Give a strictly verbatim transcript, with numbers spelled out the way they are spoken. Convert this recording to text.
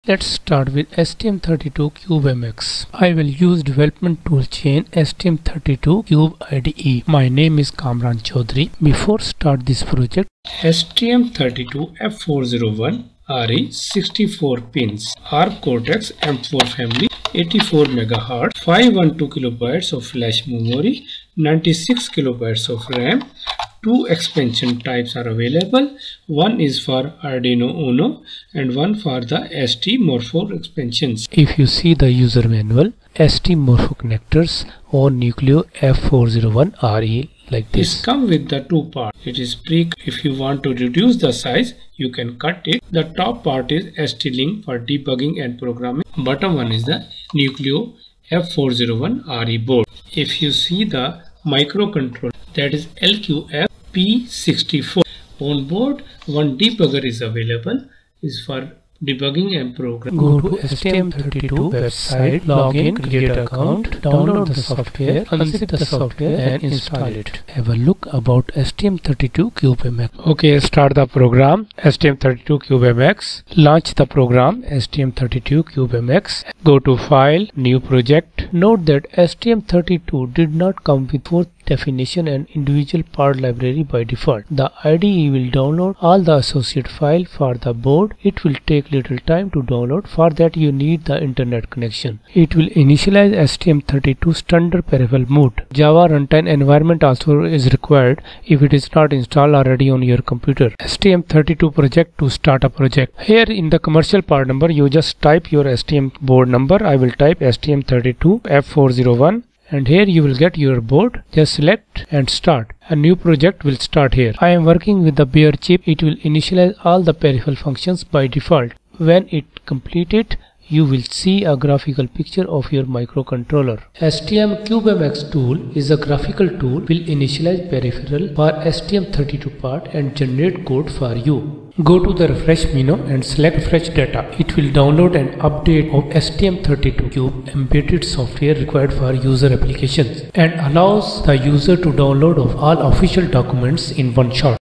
Let's start with S T M thirty-two CubeMX. I will use development toolchain S T M thirty-two Cube I D E. My name is Kamran Chaudhary. Before start this project, S T M thirty-two F four oh one R E sixty-four pins, ARM Cortex M four family, eighty-four megahertz, five hundred twelve kilobytes of flash memory, ninety-six kilobytes of RAM. Two expansion types are available. One is for Arduino Uno and one for the S T Morpho expansions. If you see the user manual, S T Morpho connectors on Nucleo F four oh one R E like this. This comes with the two parts. It is pre. If you want to reduce the size, you can cut it. The top part is S T Link for debugging and programming. Bottom one is the Nucleo F four oh one R E board. If you see the microcontroller, that is L Q F P sixty-four. On board, one debugger is available, is for debugging and programming. Go to S T M thirty-two website, log in, create account, download the software, unzip the software and install it. Have a look about S T M thirty-two CubeMX. Okay, start the program S T M thirty-two CubeMX. Launch the program S T M thirty-two CubeMX. Go to File, New Project. Note that S T M thirty-two did not come with fourth definition and individual part library by default. The I D E will download all the associated file for the board. It will take little time to download. For that you need the internet connection. It will initialize S T M thirty-two standard peripheral mode. Java runtime environment also is required if it is not installed already on your computer. S T M thirty-two project to start a project. Here in the commercial part number you just type your S T M board number. I will type S T M thirty-two F four oh one. And here you will get your board. Just select and start. A new project will start here. I am working with the bare chip. It will initialize all the peripheral functions by default. When it completed, you will see a graphical picture of your microcontroller. S T M CubeMX tool is a graphical tool. Will initialize peripheral for S T M thirty-two part and generate code for you. Go to the refresh menu and select refresh data. It will download an update of S T M thirty-two Cube embedded software required for user applications and allows the user to download of all official documents in one shot.